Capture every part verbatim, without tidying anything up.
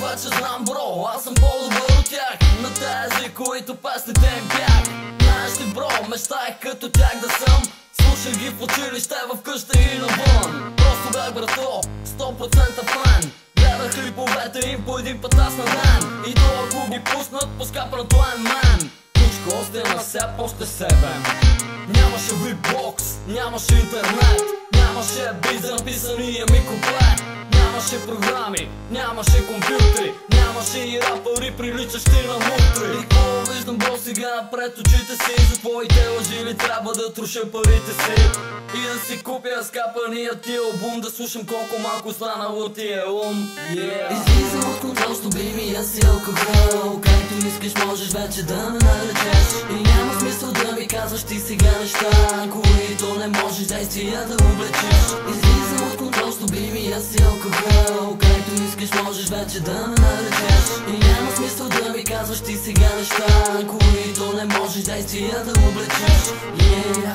вече знам, бро, аз съм по-добър от тях. На тези, които песните им бях. Знаеш ли, бро, мечтаях като тях да съм. Слушах ги в училище, в къща и навън. Просто бях брато, сто процента фан. Гледах клиповете им по един път аз на ден. И то ако ги пуснат, поскапането е мен. Кучко остина се, после себе. Нямаше битбокс, нямаше интернет, нямаше бит за написания ми куплет. Нямаше програми, нямаше компютри, нямаше и рапъри, приличащи на мутри. И какво виждам, бро, сега пред очите си? За твоите лъжи ли трябва да труша парите си? И да си купя скапания ти албум, да слушам колко малко станало ти е ум. yeah. Излизам от контрол, стоби ми аз си алкохол. Както искаш можеш вече да ме наречеш. И няма смисъл да ми казваш ти сега неща, които не можеш действия да облечеш. Излизам от контрол, стоби ми аз си алкохол. Както искаш можеш вече да ме наречеш. И няма смисъл да ми казваш ти сега неща, които не можеш действия да облечеш. yeah.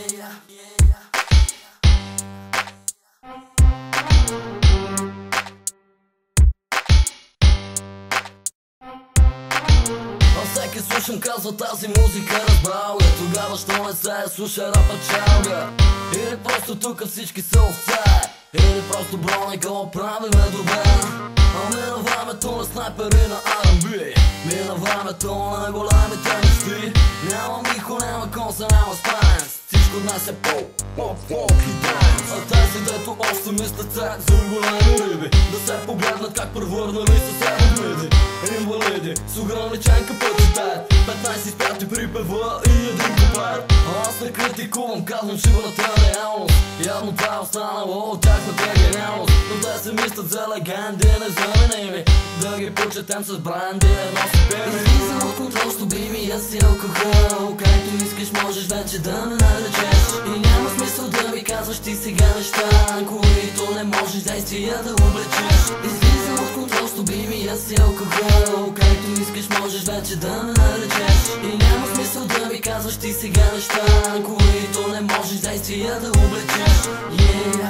Всеки слушам казва тази музика разбрал е. Тогава що не се слуша рапа чалга? Или просто тук всички са овце? Или просто бро не го правиме добре? А мина времето на снайпери на Ар енд Би. Мина времето на големите мечти. Няма михо, няма конса, няма спайнс. Всичко днес е по поп, фолк и данс. А тези дето още мислят се за големи риби, да се погледнат как превърнали са се в гниди. Инвалиди с ограничен капацитет, петнайсет изпяти припева и един куплет. Аз не критикувам, казвам шивната реалност. Явно това е останало от тяхната гениалност. Но те се мислят за легенди незаменими, да ги почетем с бренди едно си пиви. Излизам от контрол, стоби ми аз си алкохол. Както искаш можеш вече да ме наречеш. И няма смисъл да ми казваш ти сега неща, които не можеш действия да облечеш. Излизам от контрол, стоби ми аз си алкохол. Както искаш можеш вече да ме наречеш. И няма смисъл да ми казваш ти сега неща, които не можеш действия да облечеш. yeah.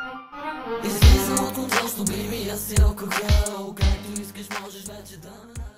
Излизам от контрол, стоби ми аз си алкохол. Както искаш можеш вече да ме